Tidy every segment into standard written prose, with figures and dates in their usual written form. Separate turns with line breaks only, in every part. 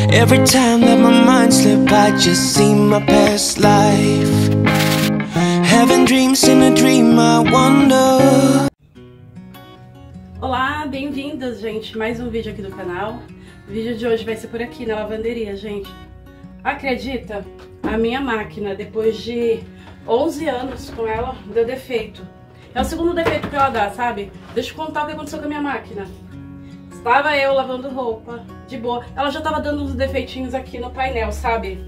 Every time that my mind slip, I just see my past life. Having dreams in a dream, I wonder.
Olá, bem-vindas, gente. Mais um vídeo aqui do canal. O vídeo de hoje vai ser por aqui, na lavanderia, gente. Acredita? A minha máquina, depois de 11 anos com ela, deu defeito. É o segundo defeito que ela dá, sabe? Deixa eu contar o que aconteceu com a minha máquina. Estava eu lavando roupa, de boa. Ela já tava dando uns defeitinhos aqui no painel, sabe?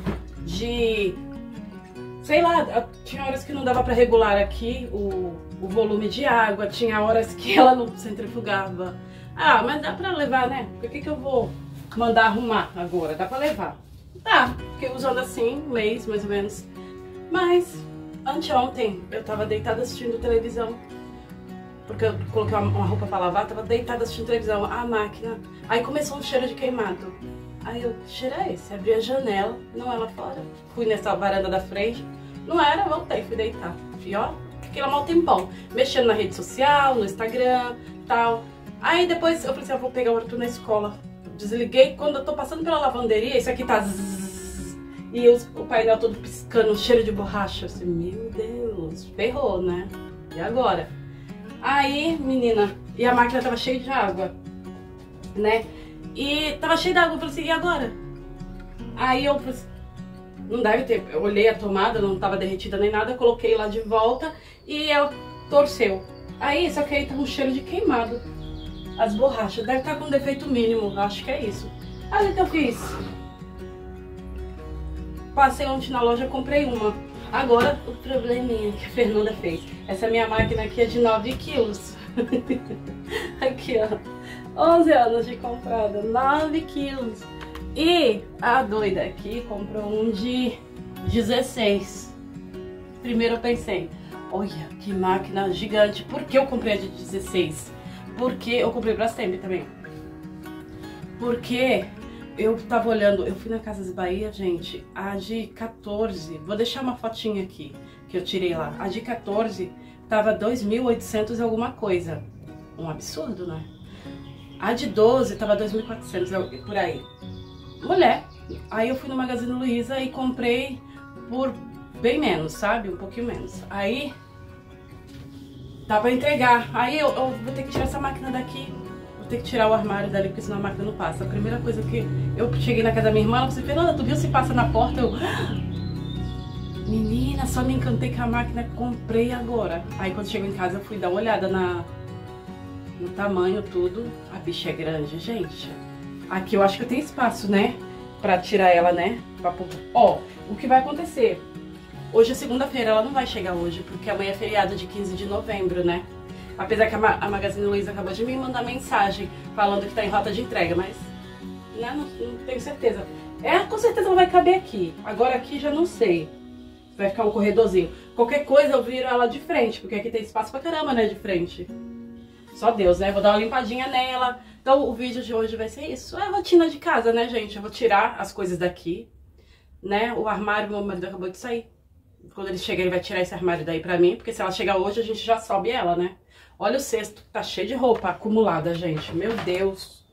Sei lá, tinha horas que não dava pra regular aqui o volume de água, tinha horas que ela não centrifugava. Ah, mas dá pra levar, né? Por que eu vou mandar arrumar agora? Dá pra levar. Tá, fiquei usando assim, um mês mais ou menos. Mas, anteontem, eu tava deitada assistindo televisão. Porque eu coloquei uma roupa pra lavar, tava deitada assistindo televisão, a máquina. Aí começou um cheiro de queimado. Aí eu, que cheiro é esse? Abri a janela, não era lá fora. Fui nessa varanda da frente, não era, voltei, fui deitar. E ó, fiquei lá mal tempão, mexendo na rede social, no Instagram, tal. Aí depois eu falei assim, eu vou pegar o Arthur na escola. Desliguei, quando eu tô passando pela lavanderia, isso aqui tá zzz, e o painel todo piscando, um cheiro de borracha. Assim, meu Deus, ferrou, né? E agora? Aí, menina, e a máquina tava cheia de água, né? E tava cheia de água, eu falei assim, e agora? Aí eu falei assim, não deve ter, eu olhei a tomada, não tava derretida nem nada, coloquei lá de volta e ela torceu. Aí, só que aí tá um cheiro de queimado. As borrachas, deve estar com defeito mínimo, acho que é isso. Aí o que eu fiz? Passei ontem na loja, comprei uma. Agora, o probleminha que a Fernanda fez. Essa minha máquina aqui é de 9 quilos. Aqui, ó. 11 anos de comprada, 9 quilos. E a doida aqui comprou um de 16. Primeiro eu pensei, olha, que máquina gigante. Por que eu comprei a de 16? Porque eu comprei Brastemp também. Porque eu tava olhando, eu fui na Casas Bahia, gente, a de 14, vou deixar uma fotinha aqui, que eu tirei lá. A de 14 tava 2.800 e alguma coisa. Um absurdo, né? A de 12 tava 2.400, por aí. Mulher. Aí eu fui no Magazine Luiza e comprei por bem menos, sabe? Um pouquinho menos. Aí dá pra entregar. Aí eu vou ter que tirar essa máquina daqui. Vou ter que tirar o armário dali, porque senão a máquina não passa. A primeira coisa que eu cheguei na casa da minha irmã, ela falou assim, Fernanda, tu viu se passa na porta? Eu, menina, só me encantei com a máquina, comprei agora. Aí quando chegou em casa eu fui dar uma olhada no tamanho, tudo. A bicha é grande, gente. Aqui eu acho que eu tenho espaço, né? Pra tirar ela, né? Ó, o que vai acontecer? Hoje é segunda-feira, ela não vai chegar hoje, porque amanhã é feriado de 15 de novembro, né? Apesar que a Magazine Luiza acabou de me mandar mensagem falando que tá em rota de entrega, mas né, não tenho certeza. Com certeza ela vai caber aqui. Agora aqui já não sei. Vai ficar um corredorzinho. Qualquer coisa eu viro ela de frente, porque aqui tem espaço pra caramba, né, de frente. Só Deus, né? Vou dar uma limpadinha nela. Então o vídeo de hoje vai ser isso. É a rotina de casa, né, gente? Eu vou tirar as coisas daqui, né? O armário, meu marido acabou de sair. Quando ele chegar, ele vai tirar esse armário daí pra mim, porque se ela chegar hoje, a gente já sobe ela, né? Olha o cesto, tá cheio de roupa acumulada, gente. Meu Deus.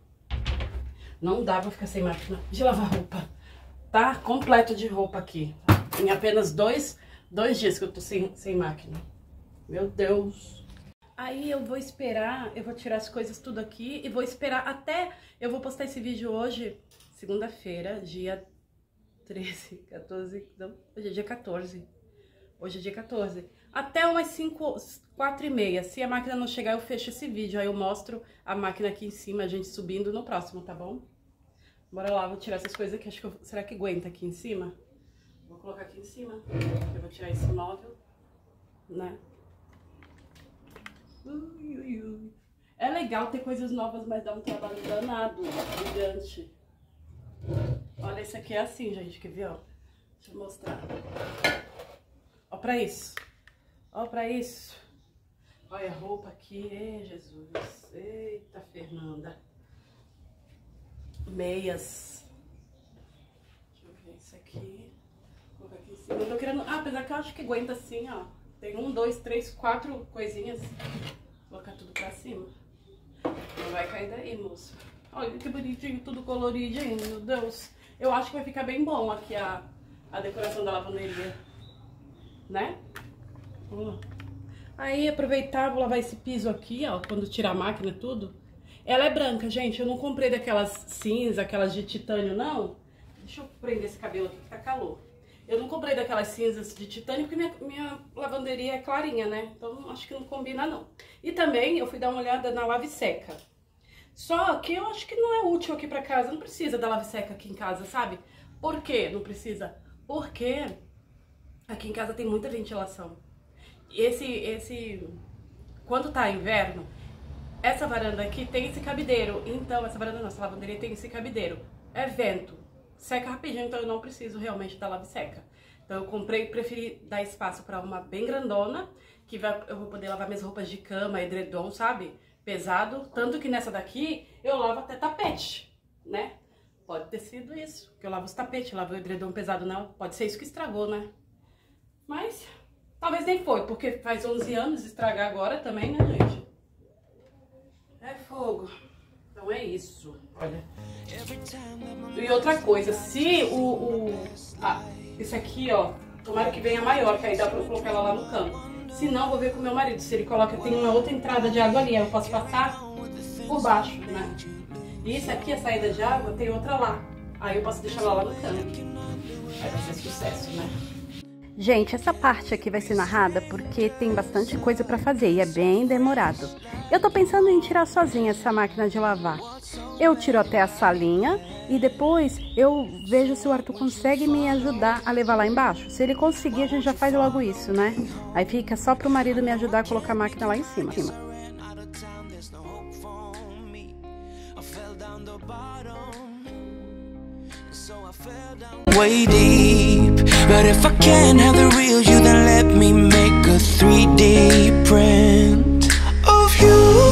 Não dá pra ficar sem máquina de lavar roupa. Tá completo de roupa aqui. Em apenas dois dias que eu tô sem máquina. Meu Deus. Aí eu vou esperar, eu vou tirar as coisas tudo aqui e vou esperar até... Eu vou postar esse vídeo hoje, segunda-feira, dia 13, 14... Não, hoje é dia 14. Hoje é dia 14. Até umas 4h30. Se a máquina não chegar, eu fecho esse vídeo. Aí eu mostro a máquina aqui em cima, a gente subindo no próximo, tá bom? Bora lá, vou tirar essas coisas aqui. Acho que será que aguenta aqui em cima? Vou colocar aqui em cima. Eu vou tirar esse móvel, né? Ui, ui, ui. É legal ter coisas novas, mas dá um trabalho danado, gigante. Olha, esse aqui é assim, gente, quer ver, ó? Deixa eu mostrar. Ó pra isso. Ó pra isso. Olha a roupa aqui. Ei, Jesus. Eita, Fernanda. Meias. Deixa eu ver isso aqui. Vou colocar aqui em cima. Eu tô querendo... apesar que eu acho que aguenta assim, ó. Tem 1, 2, 3, 4 coisinhas. Vou colocar tudo pra cima. Não vai cair daí, moço. Olha que bonitinho, tudo coloridinho, meu Deus. Eu acho que vai ficar bem bom aqui a decoração da lavanderia, né? Aí aproveitar, vou lavar esse piso aqui, ó, quando tirar a máquina e tudo. Ela é branca, gente, eu não comprei daquelas cinza, aquelas de titânio, não. Deixa eu prender esse cabelo aqui que tá calor. Eu não comprei daquelas cinzas de titânio porque minha lavanderia é clarinha, né? Então acho que não combina, não. E também eu fui dar uma olhada na lave seca. Só que eu acho que não é útil aqui pra casa, não precisa da lave seca aqui em casa, sabe? Por quê? Não precisa? Porque aqui em casa tem muita ventilação. Quando tá inverno, essa varanda aqui tem esse cabideiro. Então, essa varanda não, essa lavanderia tem esse cabideiro. É vento. Seca rapidinho, então eu não preciso realmente da lave seca. Então eu preferi dar espaço pra uma bem grandona, que eu vou poder lavar minhas roupas de cama, edredom, sabe? Pesado. Tanto que nessa daqui eu lavo até tapete, né? Pode ter sido isso, que eu lavo os tapetes, lavo o edredom pesado, não. Pode ser isso que estragou, né? Mas talvez nem foi, porque faz 11 anos, estragar agora também, né, gente? É fogo. Então é isso, olha. E outra coisa, se esse aqui, ó, tomara que venha maior, que aí dá pra eu colocar ela lá no canto. Se não, vou ver com o meu marido, se ele coloca, tem uma outra entrada de água ali, aí eu posso passar por baixo, né? E isso aqui, a saída de água, tem outra lá. Aí eu posso deixar ela lá no canto. Aí vai ser sucesso, né?
Gente, essa parte aqui vai ser narrada porque tem bastante coisa pra fazer e é bem demorado. Eu tô pensando em tirar sozinha essa máquina de lavar. Eu tiro até a salinha e depois eu vejo se o Arthur consegue me ajudar a levar lá embaixo. Se ele conseguir, a gente já faz logo isso, né? Aí fica só pro marido me ajudar a colocar a máquina lá em cima.
Way deep, but if I can't have the real you, then let me make a 3D print of you,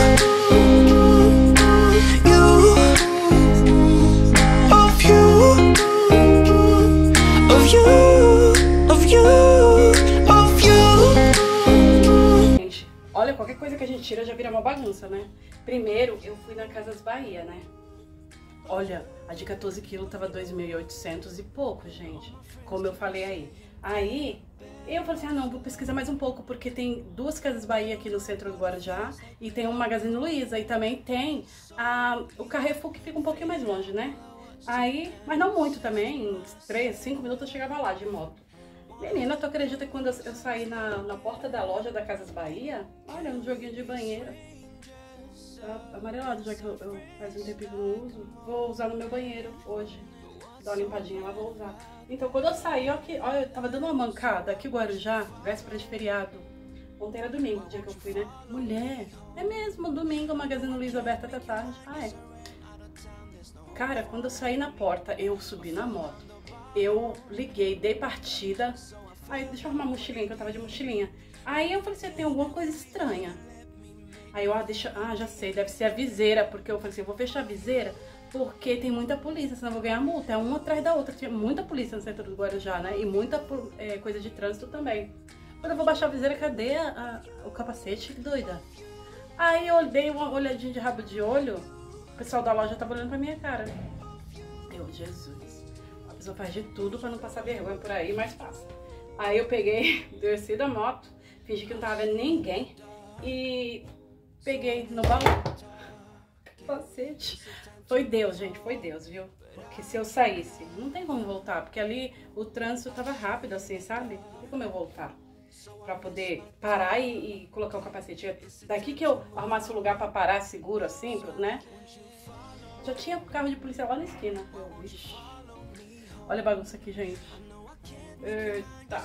of you, of you, of you, of you.
Gente, olha, qualquer coisa que a gente tira já vira uma bagunça, né? Primeiro, eu fui na Casas Bahia, né? Olha, a de 14 quilos tava 2.800 e pouco, gente. Como eu falei aí. Aí, eu falei assim, ah não, vou pesquisar mais um pouco, porque tem duas Casas Bahia aqui no centro do Guarujá, e tem um Magazine Luiza, e também tem o Carrefour, que fica um pouquinho mais longe, né? Aí, mas não muito também, em 3, 5 minutos eu chegava lá de moto. Menina, tu acredita que quando eu saí na porta da loja da Casas Bahia, olha, um joguinho de banheiro. Tá amarelado, já que eu faz um tempo que não uso. Vou usar no meu banheiro hoje. Dar uma limpadinha lá, vou usar. Então, quando eu saí, olha, eu tava dando uma mancada aqui, Guarujá, véspera de feriado. Ontem era domingo, o dia que eu fui, né? Mulher, é mesmo, domingo, o Magazine Luiza aberta até tarde. Ah, é. Cara, quando eu saí na porta, eu subi na moto. Eu liguei, dei partida. Aí, deixa eu arrumar a mochilinha, que eu tava de mochilinha. Aí eu falei assim, tem alguma coisa estranha. Aí eu, já sei, deve ser a viseira, porque eu falei assim, eu vou fechar a viseira porque tem muita polícia, senão eu vou ganhar multa. É uma atrás da outra, tinha muita polícia no centro do Guarujá, né? E muita coisa de trânsito também. Quando eu vou baixar a viseira, cadê o capacete? Que doida. Aí eu dei uma olhadinha de rabo de olho, o pessoal da loja tava olhando pra minha cara. Eu, Jesus, a pessoa faz de tudo pra não passar vergonha por aí, mas passa. Aí eu peguei, desci da moto, fingi que não tava vendo ninguém e peguei no baú. Capacete. Foi Deus, gente, foi Deus, viu? Porque se eu saísse, não tem como voltar, porque ali o trânsito tava rápido assim, sabe? Não tem como eu voltar pra poder parar e colocar o capacete. Daqui que eu arrumasse um lugar pra parar seguro assim, né? Já tinha carro de polícia lá na esquina. Ixi. Olha a bagunça aqui, gente. Eita.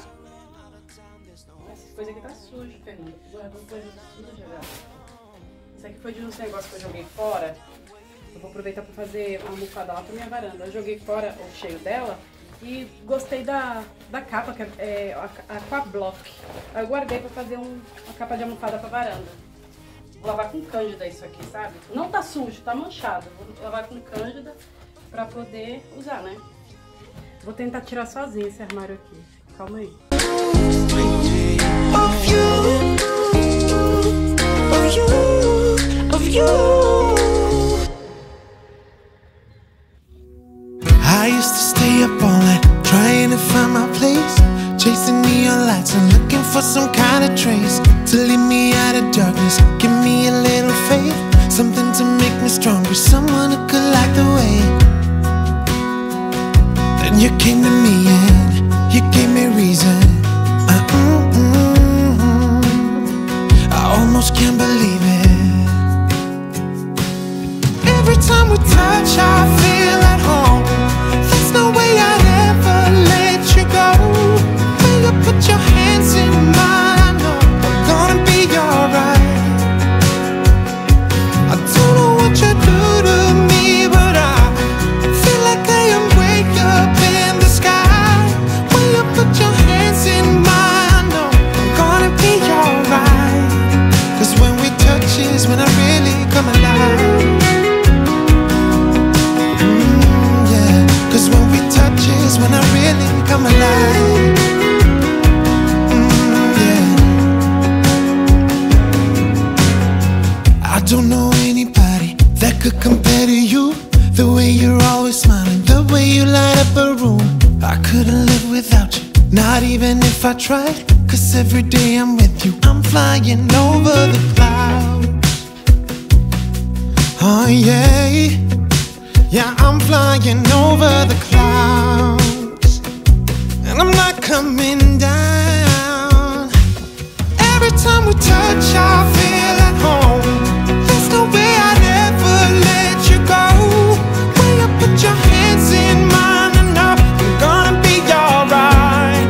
Essa coisa aqui tá suja, Fernanda. Guardando coisa suja, velho. Isso aqui foi de uns negócios que eu joguei fora. Eu vou aproveitar pra fazer uma almofada lá pra minha varanda. Eu joguei fora o cheio dela e gostei da capa, que é a Aquablock. Aí eu guardei pra fazer uma capa de almofada pra varanda. Vou lavar com cândida isso aqui, sabe? Não tá sujo, tá manchado. Vou lavar com cândida pra poder usar, né? Vou tentar tirar sozinha esse armário aqui. Calma aí.
I used to stay up all night trying to find my place, chasing neon lights and looking for some kind of trace to lead me out of darkness, give me a little faith, something to make me stronger, someone who could light the way. Then you came to me and you gave me reason. I almost can't believe it. Every time we touch, I feel at home. There's no way I'd ever let you go. When you put your hands in mine, I know I'm gonna be alright. I don't know what you do to me, but I feel like I am way up in the sky. When you put your hands in mine, I know I'm gonna be alright. 'Cause when we touch is when I really come alive. Yeah. 'Cause when we touch is when I really come alive. Yeah. I don't know anybody that could compare to you. The way you're always smiling, the way you light up a room. I couldn't live without you, not even if I tried. 'Cause every day I'm with you, I'm flying over the clouds. Oh yeah, yeah, I'm flying over the clouds. And I'm not coming down. Every time we touch, I feel at home. There's no way I'd ever let you go. When you put your hands in mine, I know I'm gonna be alright.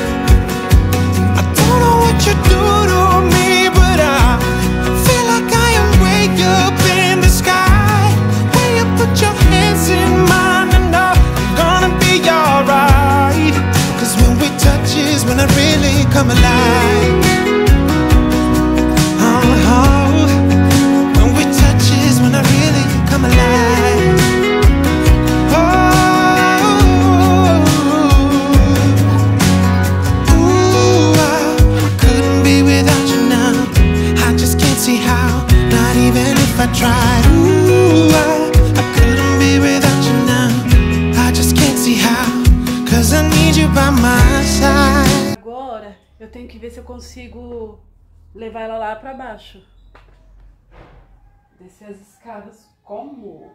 I don't know what you do to me, but I feel like I am way up in the sky. When you put your hands in mine, I know I'm gonna be alright. 'Cause when we touch is when I really come alive. When we touch is when I really come alive. I couldn't be without you now. I just can't see how, not even if I tried. I couldn't be without you now. I just can't see how, 'cause I need you by my side.
Agora eu tenho que ver se eu consigo levar ela lá pra baixo. Descer as escadas como?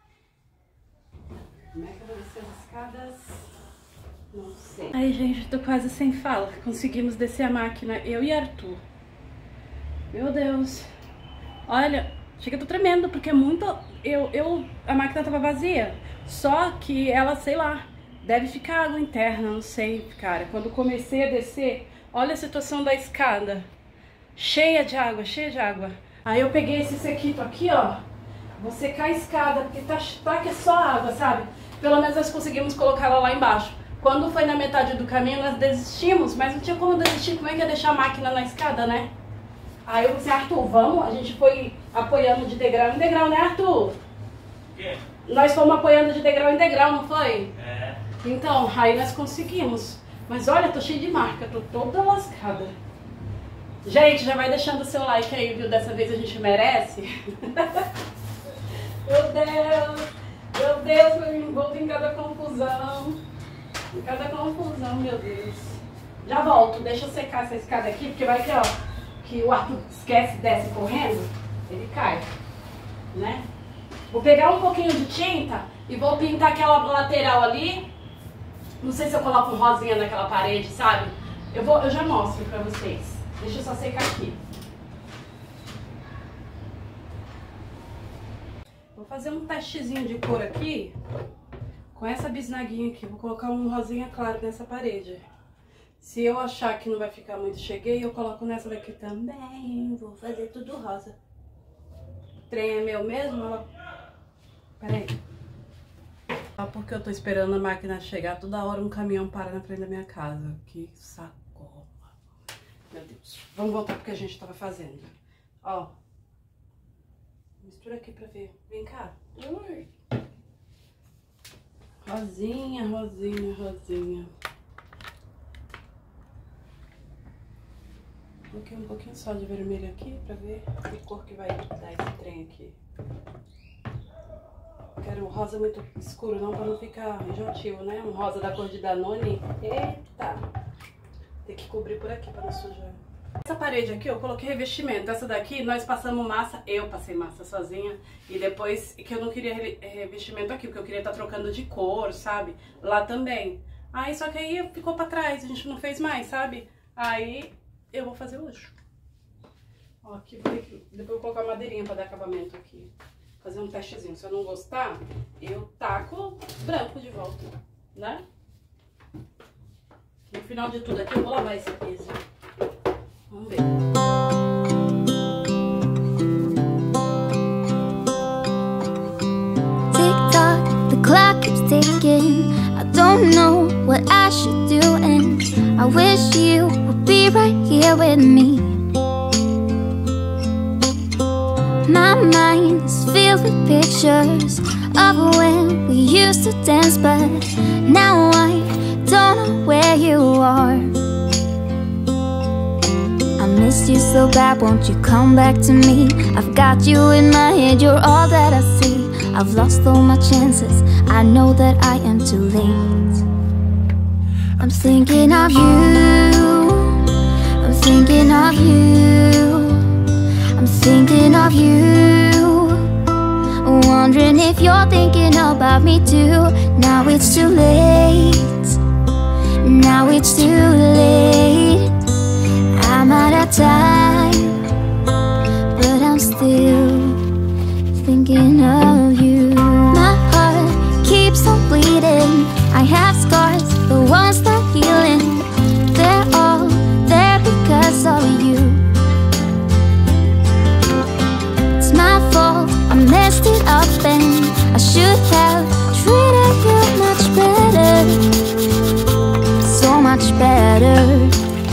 Como é que eu vou descer as escadas? Não sei. Ai, gente, tô quase sem fala. Conseguimos descer a máquina, eu e Arthur. Meu Deus. Olha, chega, eu tô tremendo, porque é muito... a máquina tava vazia. Só que ela, sei lá, deve ficar água interna, não sei, cara. Quando comecei a descer, olha a situação da escada. Cheia de água, cheia de água. Aí eu peguei esse sequito aqui, ó. Vou secar a escada, porque tá que é só água, sabe? Pelo menos nós conseguimos colocar ela lá embaixo. Quando foi na metade do caminho, nós desistimos, mas não tinha como desistir. Como é que ia deixar a máquina na escada, né? Aí eu disse, Arthur, vamos? A gente foi apoiando de degrau em degrau, né, Arthur? O quê? Nós fomos apoiando de degrau em degrau, não foi? É. Então, aí nós conseguimos. Mas olha, tô cheia de marca, tô toda lascada. Gente, já vai deixando o seu like aí, viu? Dessa vez a gente merece. Meu Deus, eu me envolvo em cada confusão. Em cada confusão, meu Deus. Já volto, deixa eu secar essa escada aqui, porque vai que, ó, que o Arthur esquece e desce correndo, ele cai, né? Vou pegar um pouquinho de tinta e vou pintar aquela lateral ali. Não sei se eu coloco um rosinha naquela parede, sabe? Eu já mostro pra vocês. Deixa eu só secar aqui. Vou fazer um testezinho de cor aqui com essa bisnaguinha aqui. Vou colocar um rosinha claro nessa parede. Se eu achar que não vai ficar muito cheguei, eu coloco nessa daqui também. Vou fazer tudo rosa. O trem é meu mesmo? Ela... Peraí. Só porque eu tô esperando a máquina chegar, toda hora um caminhão para na frente da minha casa. Que saco. Meu Deus. Vamos voltar porque a gente tava fazendo. Ó. Mistura aqui pra ver. Vem cá. Ui. Rosinha, rosinha, rosinha. Coloquei um pouquinho só de vermelho aqui pra ver que cor que vai dar esse trem aqui. Quero um rosa muito escuro, não, pra não ficar enjoativo, né? Um rosa da cor de Danone. Eita! Tem que cobrir por aqui pra não sujar. Essa parede aqui eu coloquei revestimento. Essa daqui nós passamos massa, eu passei massa sozinha. E depois que eu não queria revestimento aqui, porque eu queria estar trocando de cor, sabe? Lá também. Aí só que aí ficou pra trás, a gente não fez mais, sabe? Aí eu vou fazer hoje. Ó, aqui, depois eu vou colocar madeirinha pra dar acabamento aqui. Fazer um testezinho. Se eu não gostar, eu taco branco de volta, né? No final de tudo aqui eu vou lavar esse piso. Vamos ver.
Tick-tock, the clock keeps ticking. I don't know what I should do, and I wish you would be right here with me. My mind is filled with pictures of when we used to dance, but now I don't know where you are. I miss you so bad, won't you come back to me? I've got you in my head, you're all that I see. I've lost all my chances, I know that I am too late. I'm thinking of you, I'm thinking of you, I'm thinking of you, wondering if you're thinking about me too. Now it's too late, now it's too late. I'm out of time, but I'm still thinking of you. My heart keeps on bleeding, I have scars, the ones not healing. They're all there because of you. It's my fault, I messed it up and I should have treated you much better, so much better.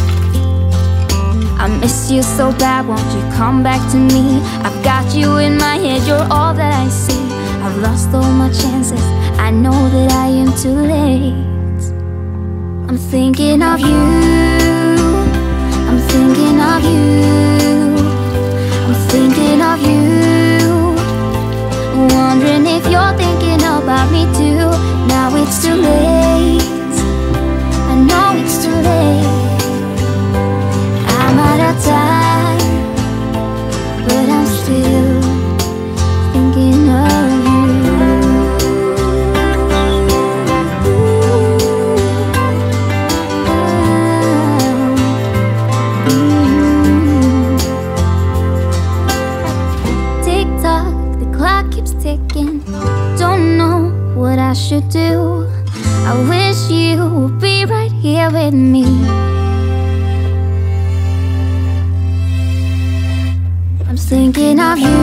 I miss you so bad, won't you come back to me? I've got you in my head, you're all that I see. I've lost all my chances, I know that I am too late. I'm thinking of you, I'm thinking of you, I'm thinking of you, wondering if you're thinking about me too. Now it's too late, I know it's too late. I'm out of time, but I'm still thinking of you. Tick-tock, the clock keeps ticking. Don't know what I should do. I wish you would be right here with me. I'm thinking of you,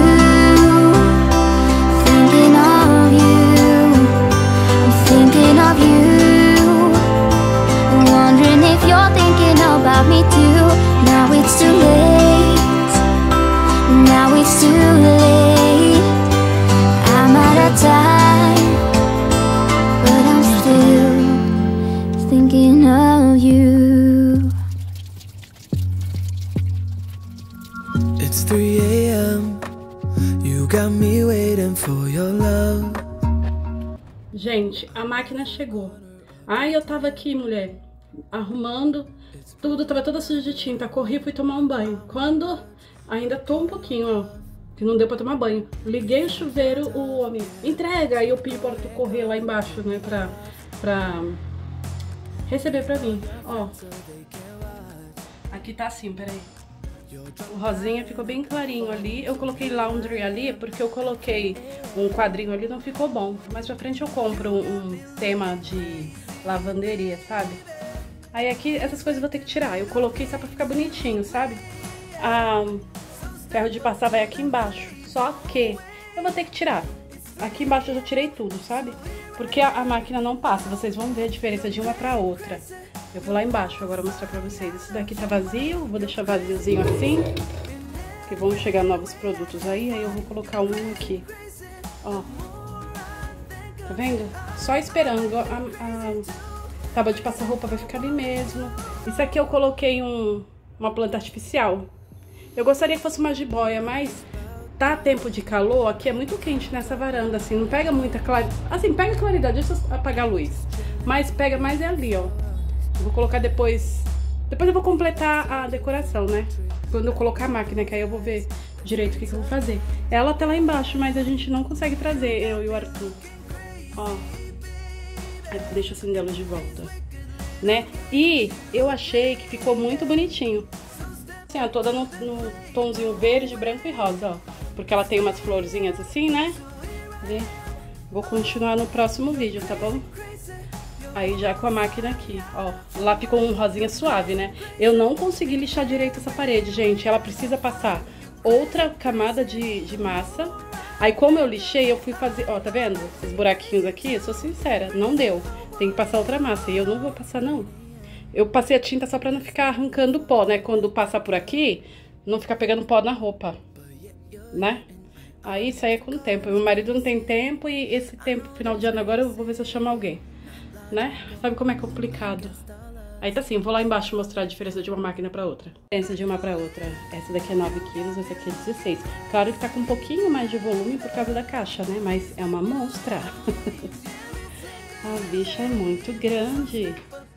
thinking of you, I'm thinking of you, wondering if you're thinking about me too. Now it's too late, now it's too late. I'm out of time, but I'm still thinking of you.
It's 3 a.m. You got me waiting for your love.
Gente, a máquina chegou. Ai, eu tava aqui, mulher, arrumando tudo, tava toda suja de tinta. Corri, fui tomar um banho. Quando ainda tô um pouquinho, ó, que não deu pra tomar banho. Liguei o chuveiro, o homem entrega. Aí eu pedi para tu correr lá embaixo, né, pra receber pra mim. Ó, aqui tá assim, peraí. O rosinha ficou bem clarinho ali. Eu coloquei laundry ali porque eu coloquei um quadrinho ali, não ficou bom. Mais pra frente eu compro um tema de lavanderia, sabe? Aí aqui essas coisas eu vou ter que tirar. Eu coloquei só pra ficar bonitinho, sabe? Ferro de passar vai aqui embaixo. Só que eu vou ter que tirar. Aqui embaixo eu já tirei tudo, sabe? Porque a máquina não passa. Vocês vão ver a diferença de uma pra outra. Eu vou lá embaixo agora mostrar pra vocês. Esse daqui tá vazio, vou deixar vaziozinho assim, que vão chegar novos produtos aí eu vou colocar um aqui. Ó, tá vendo? Só esperando. A tábua de passar roupa vai ficar ali mesmo. Isso aqui eu coloquei uma planta artificial. Eu gostaria que fosse uma jiboia, mas tá tempo de calor, aqui é muito quente nessa varanda, assim, não pega muita claridade. Assim, pega claridade, deixa eu apagar a luz. Mas pega mais é ali, ó. Eu vou colocar depois... Depois eu vou completar a decoração, né? Quando eu colocar a máquina, que aí eu vou ver direito o que eu vou fazer. Ela tá lá embaixo, mas a gente não consegue trazer, eu e o Arthur. Ó. Deixa eu acender ela de volta, né? E eu achei que ficou muito bonitinho. Assim, ó, toda no tomzinho verde, branco e rosa, ó. Porque ela tem umas florzinhas assim, né? Vou continuar no próximo vídeo, tá bom? Aí já com a máquina aqui, ó. Lá ficou um rosinha suave, né? Eu não consegui lixar direito essa parede, gente. Ela precisa passar outra camada de massa. Aí como eu lixei, eu fui fazer... Ó, tá vendo? Esses buraquinhos aqui, eu sou sincera, não deu. Tem que passar outra massa. E eu não vou passar, não. Eu passei a tinta só pra não ficar arrancando pó, né? Quando passar por aqui, não ficar pegando pó na roupa, né? Aí isso aí é com o tempo. Meu marido não tem tempo e esse tempo, final de ano agora, eu vou ver se eu chamo alguém, né? Sabe como é complicado. Aí tá assim, vou lá embaixo mostrar a diferença de uma máquina pra outra. Diferença de uma pra outra. Essa daqui é 9 quilos, essa aqui é 16. Claro que tá com um pouquinho mais de volume por causa da caixa, né? Mas é uma monstra. A bicha é muito grande,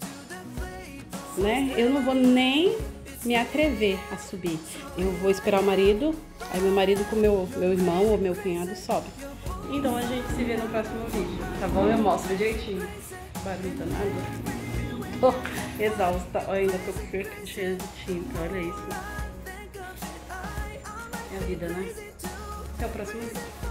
né? Eu não vou nem me atrever a subir. Eu vou esperar o marido, aí meu marido com meu irmão ou meu cunhado sobe. Então a gente se vê no próximo vídeo, tá bom? Eu mostro direitinho. Barulho danado. Tô exausta, eu ainda tô com perca cheia de tinta, olha isso. É a vida, né? Até o próximo vídeo.